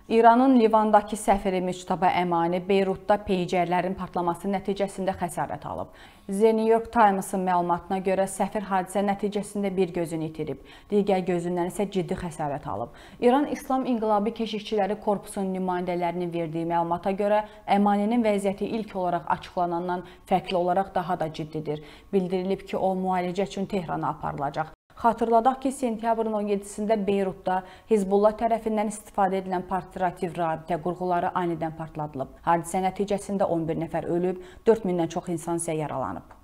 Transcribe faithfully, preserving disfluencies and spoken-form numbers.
İranın Livandakı səfiri Müçtəba Əmani Beyrutda peycərlərin partlaması nəticəsində xəsarət alıb. The New York Times-ın məlumatına görə səfir hadisə nəticəsində bir gözünü itirib, digər gözündən isə ciddi xəsarət alıb. İran İslam İnqilabı Keşikçiləri Korpusunun nümayəndələrinin verdiyi məlumata görə Əmaninin vəziyyəti ilk olaraq açıqlanandan fərqli olaraq daha da ciddidir. Bildirilib ki, o müalicə üçün Tehrana aparılacaq. Xatırladaq ki, sentyabrın on yeddisində Beyrutda Hizbullah tərəfindən istifadə edilən portativ rabitə qurğuları anidən partladılıb. Hadisə nəticəsində on bir nəfər ölüb, dörd mindən çox insan isə yaralanıb.